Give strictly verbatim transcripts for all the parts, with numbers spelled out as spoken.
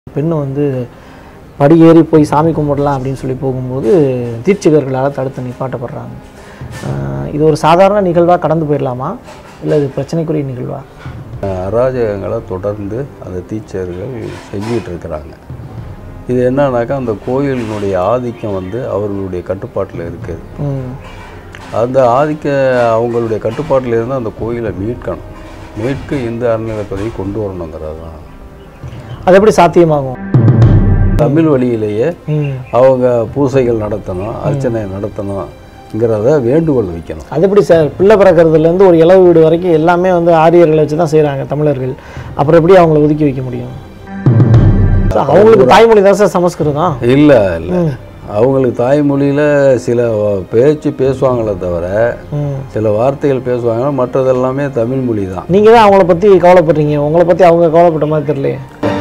பெண்ணு வந்து படியேறி போய் சாமி கும்பிடலாம் அப்படின்னு சொல்லி போகும்போது தீட்சிகர்களால் தடுத்து நிப்பாட்டப்படுறாங்க. இது ஒரு சாதாரண நிகழ்வாக கடந்து போயிடலாமா, இல்லை இது பிரச்சனைக்குரிய நிகழ்வா? அராஜகங்களை தொடர்ந்து அந்த தீட்சர்கள் செஞ்சிகிட்டு இருக்கிறாங்க. இது என்னன்னாக்கா அந்த கோயிலினுடைய ஆதிக்கம் வந்து அவர்களுடைய கட்டுப்பாட்டில் இருக்குது. அந்த ஆதிக்க அவங்களுடைய கட்டுப்பாட்டில் இருந்து அந்த கோயிலை மீட்கணும், மீட்க இந்த அறநிலையத்துறையை கொண்டு வரணுங்கிறது தான். அது எப்படி சாத்தியமாகும்? தமிழ் வழியிலேயே அவங்க பூசைகள் நடத்தணும், அர்ச்சனை நடத்தணுங்கிறத வேண்டுகோள் வைக்கணும். அது எப்படி சார்? பிள்ளை பிறக்கிறதுலேருந்து ஒரு இளவு வீடு வரைக்கும் எல்லாமே வந்து ஆரியர்களை வச்சு தான் செய்கிறாங்க தமிழர்கள். அப்புறம் எப்படி அவங்கள ஒதுக்கி வைக்க முடியும்? அவங்களுக்கு தாய்மொழி தான் சார் சமஸ்கிருதம். இல்லை இல்லை அவங்களுக்கு தாய்மொழியில் சில பேச்சு பேசுவாங்களே தவிர சில வார்த்தைகள் பேசுவாங்க, மற்றதெல்லாமே தமிழ் மொழி தான். நீங்கள் தான் அவங்கள பற்றி கவலைப்படுறீங்க, உங்களை பற்றி அவங்க கவலைப்பட்ட மாதிரி தெரியலையே.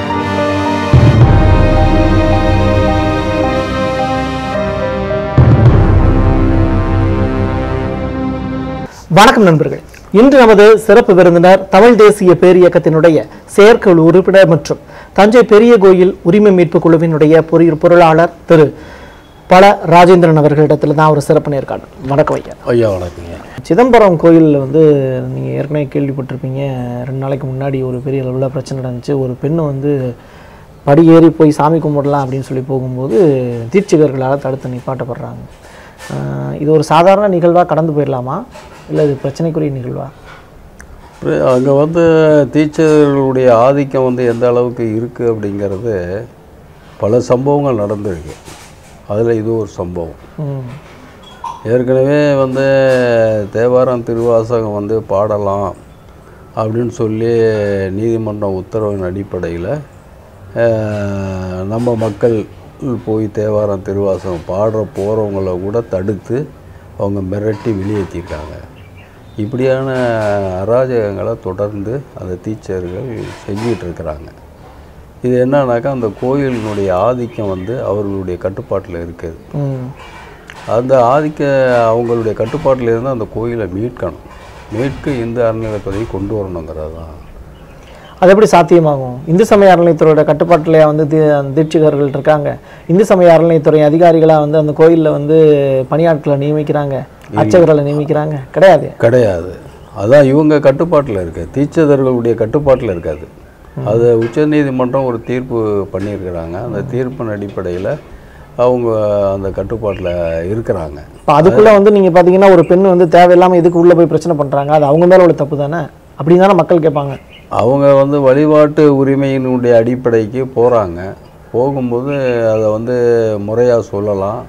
வணக்கம் நண்பர்கள். இன்று நமது சிறப்பு விருந்தினர் தமிழ் தேசிய பேரியக்கத்தினுடைய செயற்குழு உறுப்பினர் மற்றும் தஞ்சை பெரிய கோயில் உரிமை மீட்பு குழுவினுடைய பொருளாளர் திரு பல ராஜேந்திரன் அவர்களிடத்துல தான் ஒரு சிறப்பு நேர்காணல். வணக்கம் ஐயா. ஐயா வணக்கங்க. சிதம்பரம் கோயிலில் வந்து நீங்கள் ஏற்கனவே கேள்விப்பட்டிருப்பீங்க, ரெண்டு நாளைக்கு முன்னாடி ஒரு பெரிய அளவில் பிரச்சனை நடந்துச்சு. ஒரு பெண்ணு வந்து படியேறி போய் சாமி கும்பிடலாம் அப்படின்னு சொல்லி போகும்போது தீட்சிகர்களால் தடுத்து நிப்பாட்டப்படுறாங்க. இது ஒரு சாதாரண நிகழ்வாக கடந்து போயிடலாமா, இல்லை இது பிரச்சனைக்குரிய நிகழ்வா? அங்கே வந்து தீட்சர்களுடைய ஆதிக்கம் வந்து எந்த அளவுக்கு இருக்குது அப்படிங்கிறது பல சம்பவங்கள் நடந்திருக்கு. அதில் இது ஒரு சம்பவம். ஏற்கனவே வந்து தேவாரம் திருவாசகம் வந்து பாடலாம் அப்படின்னு சொல்லி நீதிமன்றம் உத்தரவின் அடிப்படையில் நம்ம மக்கள் போய் தேவாரம் திருவாசகம் பாடுற போகிறவங்கள கூட தடுத்து அவங்க மிரட்டி வெளியேற்றிருக்காங்க. இப்படியான அராஜகங்களை தொடர்ந்து அந்த தீட்சர்கள் செஞ்சிகிட்டு இருக்கிறாங்க. இது என்னன்னாக்கா அந்த கோயிலினுடைய ஆதிக்கம் வந்து அவர்களுடைய கட்டுப்பாட்டில் இருக்குது. அந்த ஆதிக்க அவங்களுடைய கட்டுப்பாட்டில் இருந்து அந்த கோயிலை மீட்கணும், மீட்க இந்த அறநிலையத்துறையை கொண்டு வரணுங்கிறது தான். அது எப்படி சாத்தியமாகும்? இந்து சமய அறநிலையத்துறையோட கட்டுப்பாட்டில் வந்து தீட்சிகர்கள் இருக்காங்க. இந்து சமய அறநிலையத்துறை அதிகாரிகளாக வந்து அந்த கோயிலில் வந்து பணியாட்களை நியமிக்கிறாங்க, அர்ச்சகர்களை நியமிக்கிறாங்க? கிடையாது கிடையாது அதான் இவங்க கட்டுப்பாட்டில் இருக்கு, தீட்சிதர்களுடைய கட்டுப்பாட்டில் இருக்காது. அது உச்சநீதிமன்றம் ஒரு தீர்ப்பு பண்ணியிருக்கிறாங்க. அந்த தீர்ப்பின் அடிப்படையில் அவங்க அந்த கட்டுப்பாட்டில் இருக்கிறாங்க. இப்போ அதுக்குள்ளே வந்து நீங்கள் பார்த்தீங்கன்னா ஒரு பெண் வந்து தேவையில்லாமல் இதுக்கு உள்ளே போய் பிரச்சனை பண்ணுறாங்க, அது அவங்க மேலே உள்ள தப்பு தானே அப்படின்னு தானே மக்கள் கேட்பாங்க. அவங்க வந்து வழிபாட்டு உரிமையினுடைய அடிப்படைக்கு போகிறாங்க. போகும்போது அதை வந்து முறையாக சொல்லலாம்,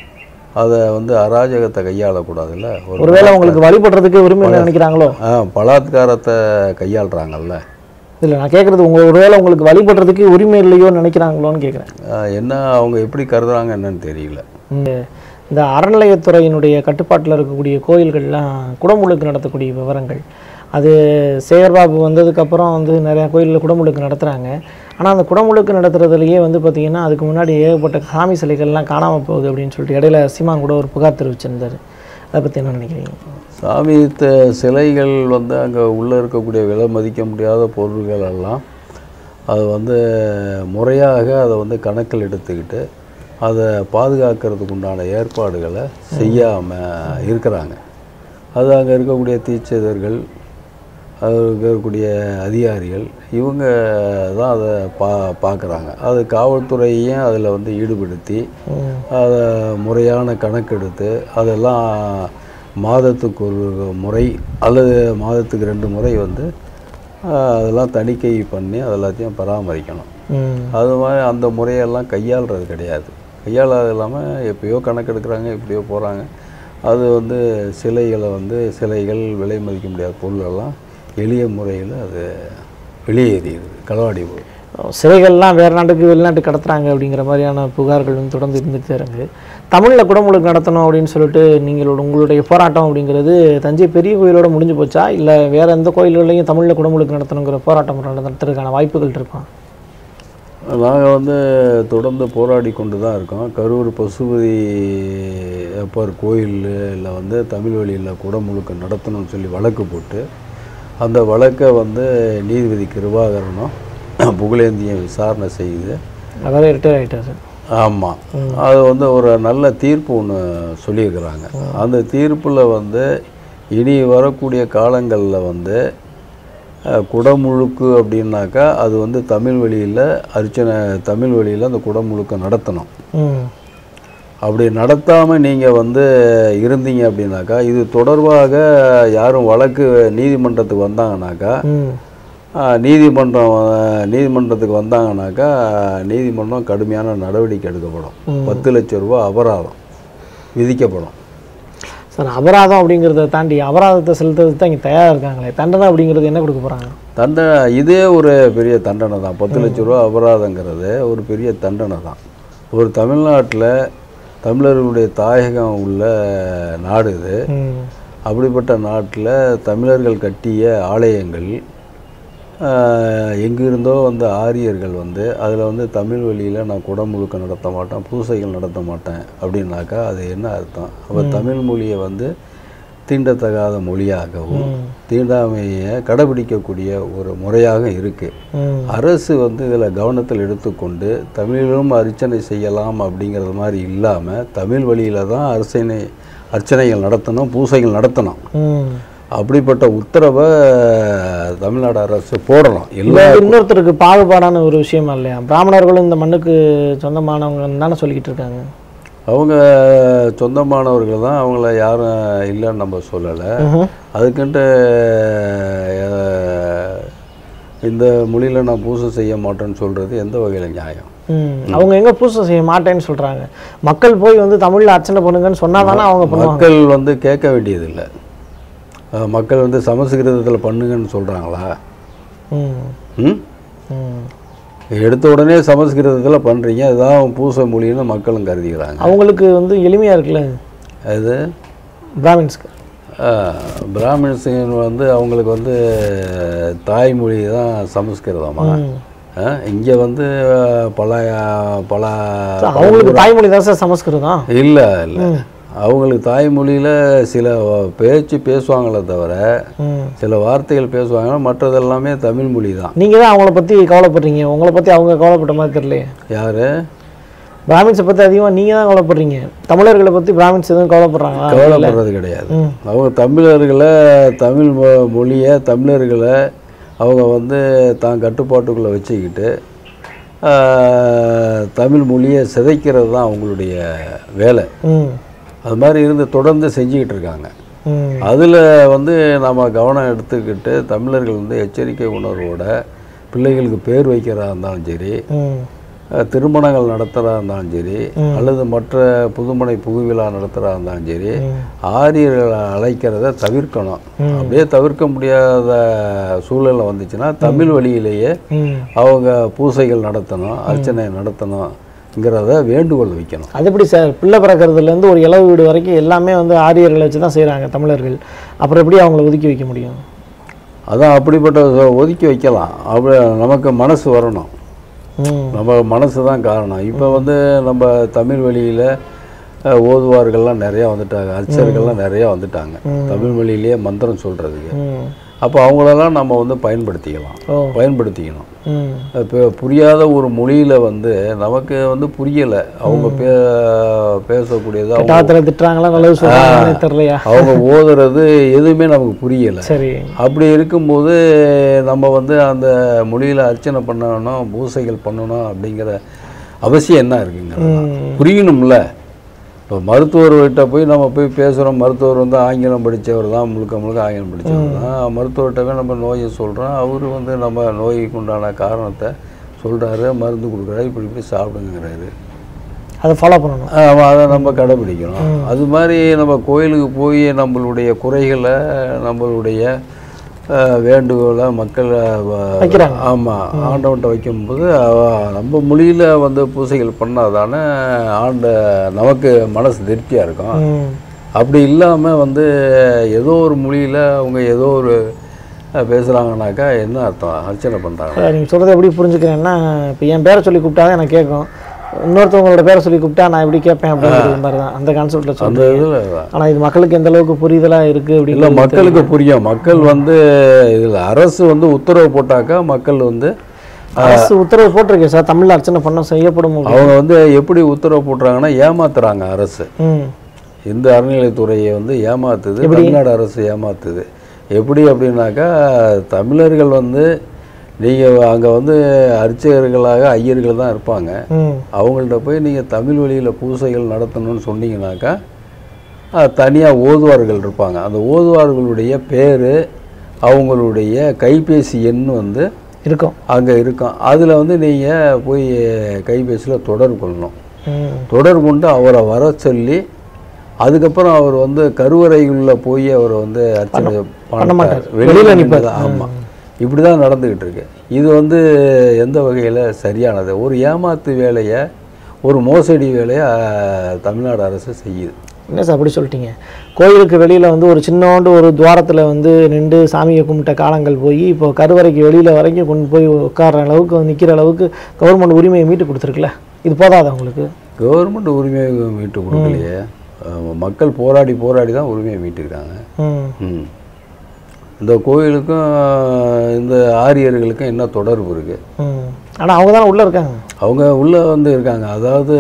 அதை வந்து அராஜகத்தை கையாளக்கூடாதுல்ல. ஒருவேளை உங்களுக்கு வழிபடுறதுக்கு உரிமை நினைக்கிறாங்களோ? ஆ பலாத்காரத்தை கையாளுறாங்கல்ல. இல்லை நான் கேட்குறது, உங்கள் ஒருவேளை உங்களுக்கு வழிபடுறதுக்கு உரிமை இல்லையோ நினைக்கிறாங்களோன்னு கேட்குறேன். என்ன அவங்க எப்படி கருதுறாங்க என்னன்னு தெரியல. இந்த அறநிலையத்துறையினுடைய கட்டுப்பாட்டில் இருக்கக்கூடிய கோயில்கள்லாம் குடமுழுக்கு நடத்தக்கூடிய விவரங்கள், அது சேகர்பாபு வந்ததுக்கப்புறம் வந்து நிறையா கோயிலில் குடமுழுக்கு நடத்துகிறாங்க. ஆனால் அந்த குடமுழுக்கு நடத்துறதுலேயே வந்து பார்த்திங்கன்னா அதுக்கு முன்னாடி ஏகப்பட்ட சாமி சிலைகள்லாம் காணாமல் போகுது அப்படின்னு சொல்லிட்டு இடையில சீமான் கூட ஒரு புகார் தெரிவிச்சிருந்தார். அதை பற்றி என்ன நினைக்கிறீங்க? சாமி சிலைகள் வந்து அங்கே உள்ளே இருக்கக்கூடிய விலை மதிக்க முடியாத பொருள்கள் எல்லாம் அது வந்து முறையாக அதை வந்து கணக்கில் எடுத்துக்கிட்டு அதை பாதுகாக்கிறதுக்கு உண்டான ஏற்பாடுகளை செய்யாமல் இருக்கிறாங்க. அது அங்கே இருக்கக்கூடிய தீட்சிதர்கள், அது இருக்கக்கூடிய அதிகாரிகள், இவங்க தான் அதை பா பார்க்குறாங்க. அது காவல்துறையையும் அதில் வந்து ஈடுபடுத்தி அதை முறையான கணக்கெடுத்து அதெல்லாம் மாதத்துக்கு ஒரு முறை அல்லது மாதத்துக்கு ரெண்டு முறை வந்து அதெல்லாம் தணிக்கை பண்ணி அதெல்லாத்தையும் பராமரிக்கணும். அது மாதிரி அந்த முறையெல்லாம் கையாளுறது கிடையாது. கையாளாது இல்லாமல் எப்படியோ கணக்கெடுக்கிறாங்க, எப்படியோ போகிறாங்க. அது வந்து சிலைகளை வந்து சிலைகள் விலை மதிக்க முடியாத பொருளெல்லாம் எளிய முறையில் அது வெளியேறிடுது, களவாடி போகுது. சிலைகள்லாம் வேறு நாட்டுக்கு வெளிநாட்டுக்கு கடத்துறாங்க அப்படிங்கிற மாதிரியான புகார்கள் வந்து தொடர்ந்து இருந்துகிட்டே இருக்குது. தமிழில் குடமுழுக்கு நடத்தணும் அப்படின்னு சொல்லிட்டு நீங்களோட உங்களுடைய போராட்டம் அப்படிங்கிறது தஞ்சை பெரிய கோயிலோடு முடிஞ்சு போச்சா, இல்லை வேறு எந்த கோயில்களையும் தமிழில் குடமுழுக்கு நடத்தணுங்கிற போராட்டம் நடத்துறதுக்கான வாய்ப்புகள் இருக்கா? நாங்கள் வந்து தொடர்ந்து போராடி கொண்டு தான் இருக்கோம். கரூர் பசுபதி அப்பர் கோயிலில் வந்து தமிழ் வழியில் குடமுழுக்கு நடத்தணும்னு சொல்லி வழக்கு போட்டு அந்த வழக்கை வந்து நீதிபதி கிருபாகரனும் புகழேந்தியும் விசாரணை செய்து அவரே ரிட்டையர் ஆகிட்டார். ஆமாம், அது வந்து ஒரு நல்ல தீர்ப்பு ஒன்று சொல்லியிருக்கிறாங்க. அந்த தீர்ப்பில் வந்து இனி வரக்கூடிய காலங்களில் வந்து குடமுழுக்கு அப்படின்னாக்கா அது வந்து தமிழ் வழியில் அர்ச்சனை தமிழ் வழியில் அந்த குடமுழுக்க நடத்தணும். அப்படி நடத்தாமல் நீங்கள் வந்து இருந்தீங்க அப்படின்னாக்கா இது தொடர்பாக யாரும் வழக்கு நீதிமன்றத்துக்கு வந்தாங்கனாக்கா நீதிமன்றம் நீதிமன்றத்துக்கு வந்தாங்கனாக்கா நீதிமன்றம் கடுமையான நடவடிக்கை எடுக்கப்படும். பத்து லட்சம் ரூபா அபராதம் விதிக்கப்படும். சார், அபராதம் அப்படிங்கிறத தாண்டி அபராதத்தை செலுத்துறதுக்கு தான் இங்கே தயாராக இருக்காங்களே, தண்டனை அப்படிங்கிறது என்ன கொடுக்க போகிறாங்க? தண்டனை இதே ஒரு பெரிய தண்டனை தான். பத்து லட்ச ரூபா அபராதங்கிறது ஒரு பெரிய தண்டனை தான். ஒரு தமிழ்நாட்டில் தமிழர்களுடைய தாயகம் உள்ள நாடு இது. அப்படிப்பட்ட நாட்டில் தமிழர்கள் கட்டிய ஆலயங்கள் எங்கிருந்தோ வந்து ஆரியர்கள் வந்து அதில் வந்து தமிழ் வழியில் நான் குடமுழுக்க நடத்த மாட்டேன், பூசைகள் நடத்த மாட்டேன் அப்படின்னாக்கா அது என்ன அர்த்தம்? அப்போ தமிழ் மொழியை வந்து தீண்டத்தகாத மொழியாகவும் தீண்டாமையை கடைபிடிக்கக்கூடிய ஒரு முறையாக இருக்குது. அரசு வந்து இதில் கவனத்தில் எடுத்துக்கொண்டு தமிழிலும் அர்ச்சனை செய்யலாம் அப்படிங்கிறது மாதிரி இல்லாமல் தமிழ் வழியில் தான் அர்ச்சனை அர்ச்சனைகள் நடத்தணும், பூசைகள் நடத்தணும். அப்படிப்பட்ட உத்தரவை தமிழ்நாடு அரசு போடணும். எல்லா இன்னொருத்தருக்கு பாகுபாடான ஒரு விஷயமா இல்லையா? பிராமணர்களும் இந்த மண்ணுக்கு சொந்தமானவங்க தானே சொல்லிக்கிட்டு இருக்காங்க. அவங்க சொந்தமானவர்கள் தான், அவங்கள யாரும் இல்லைன்னு நம்ம சொல்லலை. அதுக்குன்ட்டு இந்த மொழியில் நான் பூசை செய்ய மாட்டேன்னு சொல்கிறது எந்த வகையில் நியாயம்? அவங்க எங்கே பூசை செய்ய மாட்டேன்னு சொல்கிறாங்க? மக்கள் போய் வந்து தமிழில் அர்ச்சனை பண்ணுங்கன்னு சொன்னால் தானே அவங்க பண்ணுவாங்க. மக்கள் வந்து கேட்க வேண்டியதில்லை. மக்கள் வந்து சமஸ்கிருதத்தில் பண்ணுங்கன்னு சொல்கிறாங்களா? ம் எடுத்த உடனே சமஸ்கிருதத்தில் பண்ணுறீங்க, அதுதான் பூசை மொழின்னு மக்களும் கருதிக்கிறாங்க. அவங்களுக்கு வந்து எளிமையாக இருக்குல்ல அது பிராமின்ஸ்க்கு. பிராமின்ஸுங்க வந்து அவங்களுக்கு வந்து தாய்மொழி தான் சமஸ்கிருதமா. இங்கே வந்து பல பல அவங்களுக்கு தாய்மொழி தான் சார் சமஸ்கிருதம். இல்லை இல்லை அவங்களுக்கு தாய்மொழியில் சில பேச்சு பேசுவாங்களே தவிர சில வார்த்தைகள் பேசுவாங்க, மற்றதெல்லாமே தமிழ் மொழி தான். நீங்கள் தான் அவங்கள பற்றி கவலைப்படுறீங்க, உங்களை பற்றி அவங்க கவலைப்பட்ட மாதிரி தெரியலையே. யார்? பிராமின்ஸை பற்றி அதிகமாக நீங்கள் தான் கவலைப்படுறீங்க. தமிழர்களை பற்றி பிராமின்ஸ் எதுவும் கவலைப்படுறாங்க? கவலைப்படுறது கிடையாது. அவங்க தமிழர்களை தமிழ் மொழியை தமிழர்களை அவங்க வந்து தான் கட்டுப்பாட்டுக்குள்ளே வச்சுக்கிட்டு தமிழ் மொழியை சிதைக்கிறது தான் அவங்களுடைய வேலை. அது மாதிரி இருந்து தொடர்ந்து செஞ்சுக்கிட்டு இருக்காங்க. அதில் வந்து நம்ம கவனம் எடுத்துக்கிட்டு தமிழர்கள் வந்து எச்சரிக்கை உணர்வோட பிள்ளைகளுக்கு பேர் வைக்கிறதா இருந்தாலும் சரி, திருமணங்கள் நடத்துகிறதா இருந்தாலும் சரி, அல்லது மற்ற புதுமனை புகுவிழா நடத்துகிறதா இருந்தாலும் சரி, ஆரியர்களை அழைக்கிறத தவிர்க்கணும். அப்படியே தவிர்க்க முடியாத சூழலை வந்துச்சுன்னா தமிழ் வழியிலேயே அவங்க பூசைகள் நடத்தணும், அர்ச்சனை நடத்தணுங்கிறத வேண்டுகோள் வைக்கணும். அது எப்படி சார்? பிள்ளை பிறக்கிறதுலேருந்து ஒரு இளவு வீடு வரைக்கும் எல்லாமே வந்து ஆரியர்களை வச்சு தான் செய்கிறாங்க தமிழர்கள். அப்புறம் எப்படி அவங்கள ஒதுக்கி வைக்க முடியும்? அதான் அப்படிப்பட்ட ஒதுக்கி வைக்கலாம். அப்படி நமக்கு மனசு வரணும். நம்ம மனசு தான் காரணம். இப்போ வந்து நம்ம தமிழ் வழியில் ஓதுவார்கள்லாம் நிறையா வந்துட்டாங்க, அர்ச்சகர்கள்லாம் நிறையா வந்துட்டாங்க தமிழ் மொழியிலேயே மந்திரம் சொல்கிறதுக்கு. அப்போ அவங்களெல்லாம் நம்ம வந்து பயன்படுத்திக்கலாம் பயன்படுத்திக்கணும் இப்போ புரியாத ஒரு மொழியில் வந்து நமக்கு வந்து புரியலை, அவங்க பே பேசக்கூடியது அவங்க ஓதுறது எதுவுமே நமக்கு புரியலை. சரி, அப்படி இருக்கும்போது நம்ம வந்து அந்த மொழியில் அர்ச்சனை பண்ணணும், பூசைகள் பண்ணணும் அப்படிங்கிற அவசியம் என்ன இருக்குங்க? புரியணும்ல. இப்போ மருத்துவர்கிட்ட போய் நம்ம போய் பேசுகிறோம், மருத்துவர் வந்து ஆங்கிலம் படித்தவர் தான், முழுக்க முழுக்க ஆங்கிலம் படித்தவர் தான். மருத்துவர்கிட்டவே நம்ம நோயை சொல்கிறோம், அவர் வந்து நம்ம நோய்க்கு உண்டான காரணத்தை சொல்கிறாரு, மருந்து கொடுக்குறாரு, இப்படி இப்படி சாப்பிடுங்கிறாரு. அதை ஃபாலோ பண்ணணும், அதை நம்ம கடைப்பிடிக்கணும். அது மாதிரி நம்ம கோயிலுக்கு போய் நம்மளுடைய குறைகளை நம்மளுடைய வேண்டுகோளை மக்கள் ஆமாம் ஆண்டவன்கிட்ட வைக்கும்போது நம்ம மொழியில் வந்து பூசைகள் பண்ணால் தானே ஆண்ட நமக்கு மனசு திருப்தியாக இருக்கும். அப்படி இல்லாமல் வந்து ஏதோ ஒரு மொழியில் அவங்க ஏதோ ஒரு பேசுகிறாங்கனாக்கா என்ன அர்த்தம்? அர்ச்சனை பண்ணுறாங்க. நீங்கள் சொல்கிறத எப்படி புரிஞ்சுக்கிறேன்னா, இப்போ என் பேரை சொல்லி கூப்பிட்டா தான் எனக்கு கேட்கும், இன்னொருத்தவங்களோட பேரை சொல்லி கூப்பிட்டா நான் எப்படி கேட்பேன் அப்படிங்கிற மாதிரி தான் அந்த கான்செப்டில் சொல்கிறேன். ஆனால் இது மக்களுக்கு எந்த அளவுக்கு புரிதலாக இருக்குது அப்படி இல்லை, மக்களுக்கு புரியும். மக்கள் வந்து இதில் அரசு வந்து உத்தரவு போட்டாக்கா மக்கள் வந்து அரசு உத்தரவு போட்டிருக்கேன் சார், தமிழில் அர்ச்சனை பண்ண செய்யப்படும். அவங்க வந்து எப்படி உத்தரவு போட்டுறாங்கன்னா ஏமாத்துறாங்க அரசு. ம் இந்த அறநிலையத்துறையை வந்து ஏமாத்துது, தமிழ்நாடு அரசு ஏமாத்துது. எப்படி அப்படின்னாக்கா தமிழர்கள் வந்து நீங்கள் அங்கே வந்து அர்ச்சகர்களாக ஐயர்கள் தான் இருப்பாங்க. அவங்கள்ட்ட போய் நீங்கள் தமிழ் வழியில் பூசைகள் நடத்தணும்னு சொன்னீங்கன்னாக்கா தனியாக ஓதுவார்கள் இருப்பாங்க. அந்த ஓதுவார்களுடைய பேர், அவங்களுடைய கைபேசி எண் வந்து இருக்கும், அங்கே இருக்கும். அதில் வந்து நீங்கள் போய் கைபேசியில் தொடர்பு கொள்ளணும். தொடர்பு கொண்டு அவரை வர சொல்லி அதுக்கப்புறம் அவர் வந்து கருவறைகளில் போய் அவர் வந்து அர்ச்சனை பண்ண மாட்டார், வெளியில் அனுப்பி. ஆமாம், இப்படி தான் நடந்துக்கிட்டு இருக்கு. இது வந்து எந்த வகையில் சரியானது? ஒரு ஏமாத்து வேலையை, ஒரு மோசடி வேலையை தமிழ்நாடு அரசு செய்யுது. என்ன சார் அப்படி சொல்லிட்டீங்க? கோயிலுக்கு வெளியில் வந்து ஒரு சின்னோண்டு ஒரு துவாரத்தில் வந்து நின்று சாமியை கும்பிட்ட காலங்கள் போய் இப்போ கருவறைக்கு வெளியில் வரைக்கும் கொண்டு போய் உட்கார்ற அளவுக்கு நிற்கிற அளவுக்கு கவர்மெண்ட் உரிமையை மீட்டு கொடுத்துருக்குல்ல, இது போதாதா உங்களுக்கு? கவர்மெண்ட் உரிமையை மீட்டு கொடுக்கலையே, மக்கள் போராடி போராடி தான் உரிமையை மீட்டுக்கிறாங்க. ம் இந்த கோயிலுக்கும் இந்த ஆரியர்களுக்கும் என்ன தொடர்பு இருக்குது? ஆனால் அவங்க தானே உள்ளே இருக்காங்க. அவங்க உள்ளே வந்து இருக்காங்க. அதாவது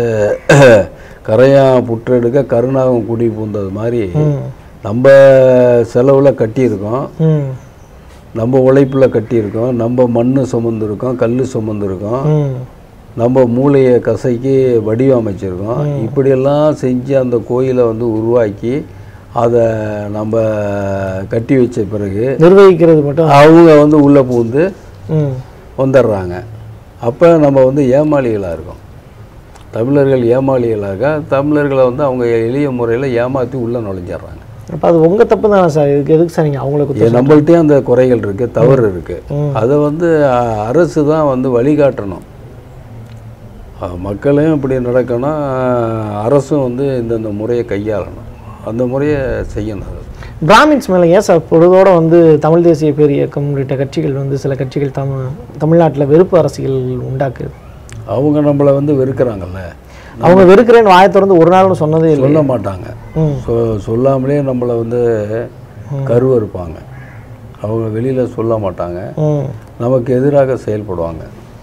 கரையான் புற்றெடுக்க கருணாகம் குடி பூந்தது மாதிரி நம்ம செலவில் கட்டியிருக்கோம், நம்ம உழைப்பில் கட்டியிருக்கோம், நம்ம மண் சுமந்துருக்கோம், கல் சுமந்துருக்கோம், நம்ம மூளையை கசைக்கு வடிவமைச்சிருக்கோம். இப்படியெல்லாம் செஞ்சு அந்த கோயிலை வந்து உருவாக்கி அதை நம்ம கட்டி வச்ச பிறகு நிர்வகிக்கிறது மட்டும் அவங்க வந்து உள்ளே பூந்து வந்துடுறாங்க. அப்போ நம்ம வந்து ஏமாளிகளாக இருக்கோம். தமிழர்கள் ஏமாளிகளாக தமிழர்களை வந்து அவங்க எளிய முறையில் ஏமாற்றி உள்ளே நுழைஞ்சிட்றாங்க. அப்போ அது உங்கள் தப்பு தானே சார்? இதுக்கு எதுக்கு சார் நீங்கள் அவங்களுக்கு? நம்மள்கிட்டே அந்த குறைகள் இருக்குது, தவறு இருக்குது. அதை வந்து அரசு தான் வந்து வழிகாட்டணும். மக்களையும் இப்படி நடக்கணும், அரசும் வந்து இந்தந்த முறையை கையாளணும், அந்த முறையை செய்யணும். பிராமின்ஸ் மேலே ஏன் சார் பொழுதோடு வந்து தமிழ் தேசிய பேர் இயக்கம் உள்ளிட்ட கட்சிகள் வந்து சில கட்சிகள் தமிழ் தமிழ்நாட்டில் வெறுப்பு அரசியல் உண்டாக்குது? அவங்க நம்மளை வந்து வெறுக்கிறாங்கல்ல. அவங்க வெறுக்கிறேன்னு வாயை திறந்து ஒரு நாள்னு சொன்னதே சொல்ல மாட்டாங்க. சொ சொல்லாமலே நம்மளை வந்து கருவறுப்பாங்க. அவங்க வெளியில் சொல்ல மாட்டாங்க, நமக்கு எதிராக செயல்படுவாங்க.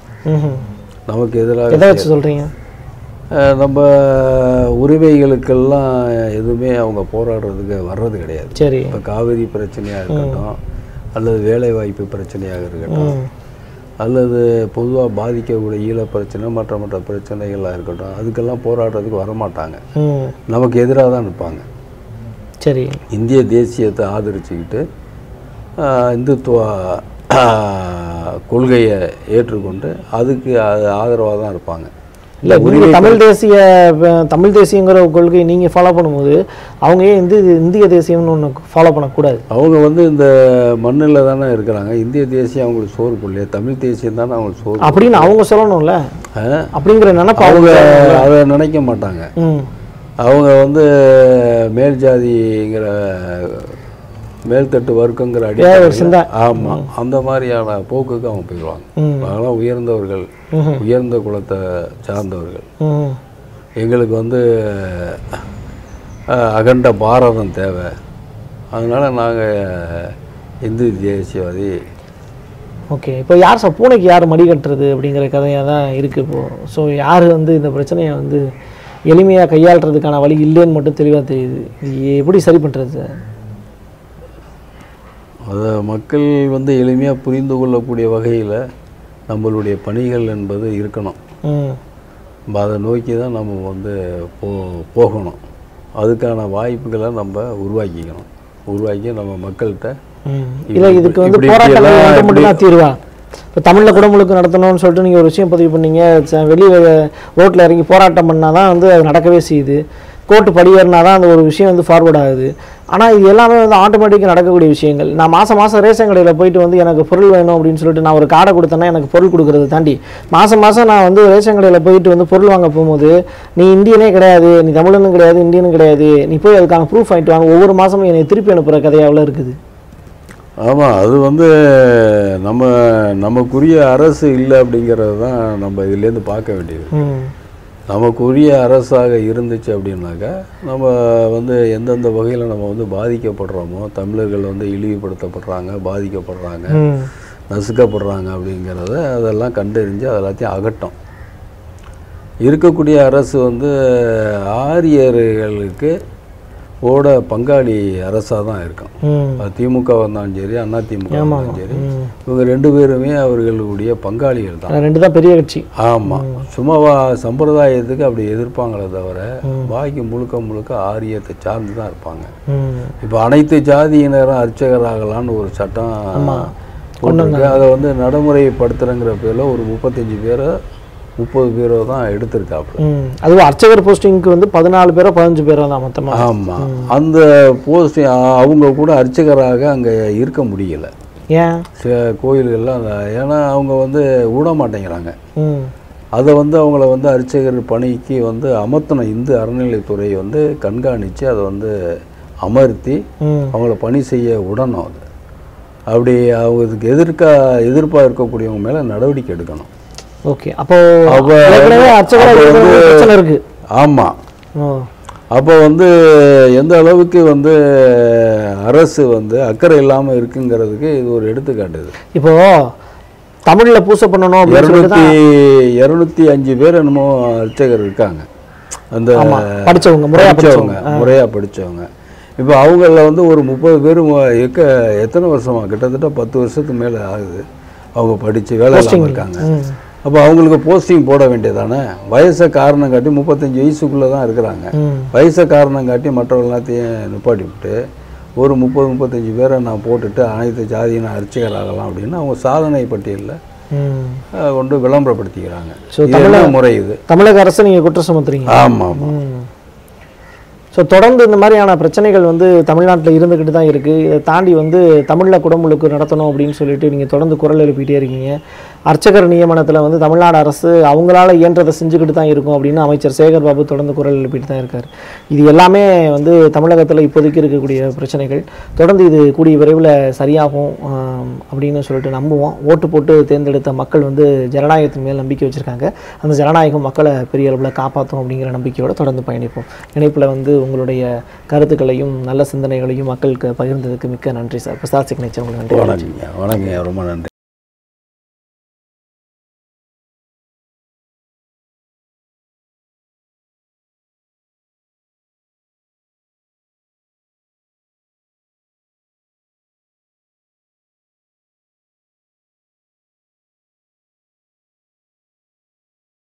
நமக்கு எதிராக எதை வச்சு சொல்கிறீங்க? நம்ம உரிமைகளுக்கெல்லாம் எதுவுமே அவங்க போராடுறதுக்கு வர்றது கிடையாது. சரி, இப்போ காவிரி பிரச்சனையாக இருக்கட்டும், அல்லது வேலைவாய்ப்பு பிரச்சனையாக இருக்கட்டும், அல்லது பொதுவாக பாதிக்கக்கூடிய ஈழ பிரச்சனை, மற்ற மற்ற பிரச்சனைகளாக இருக்கட்டும், அதுக்கெல்லாம் போராடுறதுக்கு வரமாட்டாங்க, நமக்கு எதிராக தான் நிற்பாங்க. சரி, இந்திய தேசியத்தை ஆதரிச்சுக்கிட்டு இந்துத்துவ கொள்கையை ஏற்றுக்கொண்டு அதுக்கு ஆதரவாக தான் இருப்பாங்க. இல்லை, நீங்கள் தமிழ் தேசிய தமிழ் தேசியங்கிற கொள்கையை நீங்கள் ஃபாலோ பண்ணும்போது அவங்க ஏன் இந்து இந்திய தேசியம்னு ஒன்று ஃபாலோ பண்ணக்கூடாது? அவங்க வந்து இந்த மண்ணில் தானே இருக்கிறாங்க. இந்திய தேசியம் அவங்களுக்கு சோறு கொள்ளையே, தமிழ் தேசியம் தானே அவங்களுக்கு சோறு அப்படின்னு அவங்க சொல்லணும்ல. அப்படிங்கிற நினைப்பு அவங்க அதை நினைக்க மாட்டாங்க. அவங்க வந்து மேல் ஜாதிங்கிற மேல்தட்டு வர்க்கங்கிற அடிப்படை, ஆமாம், அந்த மாதிரியான போக்குக்கு அவங்க போயிடுவாங்க. அதெல்லாம் உயர்ந்தவர்கள், உயர்ந்த குலத்தை சார்ந்தவர்கள். எங்களுக்கு வந்து அகண்ட பாரதம் தேவை, அதனால் நாங்கள் இந்து தேசியவாதி. ஓகே, இப்போ யார் சார் பூனைக்கு யார் மடி கட்டுறது அப்படிங்கிற கதையாக தான் இருக்குது இப்போது. ஸோ யார் வந்து இந்த பிரச்சனையை வந்து எளிமையாக கையாளுறதுக்கான வழி இல்லைன்னு மட்டும் தெளிவாக தெரியுது. இது எப்படி சரி பண்ணுறது சார்? அதை மக்கள் வந்து எளிமையாக புரிந்து கொள்ளக்கூடிய வகையில் நம்மளுடைய பணிகள் என்பது இருக்கணும். அதை நோக்கி தான் நம்ம வந்து போ போகணும் அதுக்கான வாய்ப்புகளை நம்ம உருவாக்கிக்கணும். உருவாக்கி நம்ம மக்கள்கிட்ட இல்லை, இதுக்கு வந்து போராட்டம் மட்டும் தான் தீர்வா? இப்போ தமிழில் குடமுழுக்கு நடத்தணும்னு சொல்லிட்டு நீங்கள் ஒரு விஷயம் பதிவு பண்ணீங்க, வெளியே ரோட்டில் இறங்கி போராட்டம் பண்ணால் தான் வந்து அது நடக்கவே செய்யுது, கோர்ட்டு படியேறினா தான் அந்த ஒரு விஷயம் வந்து ஃபார்வர்ட் ஆகுது. ஆனால் இது எல்லாமே வந்து ஆட்டோமேட்டிக்காக நடக்கக்கூடிய விஷயங்கள். நான் மாதம் மாதம் ரேஷன் கடையில் போயிட்டு வந்து எனக்கு பொருள் வேணும் அப்படின்னு சொல்லிட்டு நான் ஒரு கார்டை கொடுத்தேன்னா எனக்கு பொருள் கொடுக்குறத தாண்டி மாதம் மாதம் நான் வந்து ரேஷன் கடையில் போயிட்டு வந்து பொருள் வாங்க போகும்போது நீ இந்தியனே கிடையாது, நீ தமிழனும் கிடையாது, இந்தியனும் கிடையாது, நீ போய் அதுக்கான ப்ரூஃப் வாங்கிட்டு வாங்க, ஒவ்வொரு மாதமும் என்னை திருப்பி அனுப்புகிற கதையாவில் இருக்குது. ஆமாம், அது வந்து நம்ம நமக்குரிய அரசு இல்லை அப்படிங்கிறது தான் நம்ம இதுலேருந்து பார்க்க வேண்டியது. நமக்குரிய அரசாக இருந்துச்சு அப்படின்னாக்கா நம்ம வந்து எந்தெந்த வகையில் நம்ம வந்து பாதிக்கப்படுறோமோ, தமிழர்கள் வந்து இழிவுபடுத்தப்படுறாங்க, பாதிக்கப்படுறாங்க, நசுக்கப்படுறாங்க அப்படிங்கிறத அதெல்லாம் கண்டறிஞ்சு அதெல்லாத்தையும் அகட்டும். இருக்கக்கூடிய அரசு வந்து ஆரியர்களுக்கு ஓட பங்காளி அரசாக தான் இருக்கும். அது திமுக வந்தாலும் சரி, அண்ணா திமுக வந்தாலும் சரி, இவங்க ரெண்டு பேருமே அவர்களுடைய பங்காளிகள் தான். ரெண்டு தான் பெரிய கட்சி. ஆமாம். சும்மா சம்பிரதாயத்துக்கு அப்படி எதிர்ப்பாங்களே தவிர பாக்கி முழுக்க முழுக்க ஆரியத்தை சார்ந்து தான் இருப்பாங்க. இப்போ அனைத்து ஜாதியினரும் அர்ச்சகராகலான்னு ஒரு சட்டம் கொண்டு அதை வந்து நடைமுறைப்படுத்துறங்கிற பேரில் ஒரு முப்பத்தஞ்சு பேரை முப்பது பேரோ தான் எடுத்திருக்காப்புல. அதுவும் அர்ச்சகர் போஸ்டிங்க்கு வந்து பதினாலு பேரோ பதினஞ்சு பேரோ தான் மொத்தமாக. ஆமாம். அந்த போஸ்டிங் அவங்க கூட அர்ச்சகராக அங்கே இருக்க முடியலை. ஏன்? சில கோயில்கள்லாம் ஏன்னா அவங்க வந்து விட மாட்டேங்கிறாங்க. அதை வந்து அவங்கள வந்து அர்ச்சகர் பணிக்கு வந்து அமர்த்தணும். இந்து அறநிலைத்துறை வந்து கண்காணித்து அதை வந்து அமர்த்தி அவங்கள பணி செய்ய விடணும். அது அப்படி அவங்களுக்கு எதிர்க்கா எதிர்ப்பாக இருக்கக்கூடியவங்க மேலே நடவடிக்கை எடுக்கணும். ஓகே. அப்போ இருக்கு. ஆமாம். அப்போ வந்து எந்த அளவுக்கு வந்து அரசு வந்து அக்கறை இல்லாமல் இருக்குங்கிறதுக்கு இது ஒரு எடுத்துக்காட்டுது. இப்போ தமிழில் பூசை பண்ணணும் இரநூத்தி இரநூத்தி அஞ்சு பேர் என்னமோ அர்ச்சகர் இருக்காங்க. அந்த படித்தவங்க படித்தவங்க முறையாக படித்தவங்க. இப்போ அவங்களில் வந்து ஒரு முப்பது பேர் இருக்க எத்தனை வருஷமாக கிட்டத்தட்ட பத்து வருஷத்துக்கு மேலே ஆகுது அவங்க படித்து வேலை இல்லாமல் இருக்காங்க. அப்போ அவங்களுக்கு போஸ்டிங் போட வேண்டியதானே? வயசை காரணம் காட்டி முப்பத்தஞ்சு வயசுக்குள்ளே தான் இருக்கிறாங்க. வயசை காரணம் காட்டி மற்றவங்க எல்லாத்தையும் நிப்பாட்டி விட்டு ஒரு முப்பது முப்பத்தஞ்சு பேரை நான் போட்டுட்டு அனைத்து ஜாதியின அர்ச்சகர் ஆகலாம் அப்படின்னு அவங்க சாதனை பட்டியலில் கொண்டு விளம்பரப்படுத்திக்கிறாங்க. தமிழக முறை இது. தமிழக அரசு நீங்கள் குற்றம் சுமத்துறீங்க. ஆமாம் ஆமாம். ஸோ தொடர்ந்து இந்த மாதிரியான பிரச்சனைகள் வந்து தமிழ்நாட்டில் இருந்துக்கிட்டு தான் இருக்குது. இதை தாண்டி வந்து தமிழில் குடமுழுக்கு நடத்தணும் அப்படின்னு சொல்லிட்டு நீங்கள் தொடர்ந்து குரல் எழுப்பிட்டே இருக்கீங்க. அர்ச்சகர் நியமனத்தில் வந்து தமிழ்நாடு அரசு அவங்களால இயன்றதை செஞ்சுக்கிட்டு தான் இருக்கும் அப்படின்னு அமைச்சர் சேகர் பாபு தொடர்ந்து குரல் எழுப்பிட்டு தான் இருக்கார். இது எல்லாமே வந்து தமிழகத்தில் இப்போதைக்கு இருக்கக்கூடிய பிரச்சனைகள். தொடர்ந்து இது கூடிய விரைவில் சரியாகும் அப்படின்னு சொல்லிட்டு நம்புவோம். ஓட்டு போட்டு தேர்ந்தெடுத்த மக்கள் வந்து ஜனநாயகத்தின் மேல் நம்பிக்கை வச்சுருக்காங்க. அந்த ஜனநாயகம் மக்களை பெரிய அளவில் காப்பாற்றும் அப்படிங்கிற நம்பிக்கையோடு தொடர்ந்து பயணிப்போம். இணைப்பில் வந்து உங்களுடைய கருத்துக்களையும் நல்ல சிந்தனைகளையும் மக்களுக்கு பகிர்ந்ததுக்கு மிக்க நன்றி சார். பிரசாத் சிக்னேச்சர் உங்களுக்கு நன்றி. வணக்கங்க. வணக்கங்க. ரொம்ப நன்றி.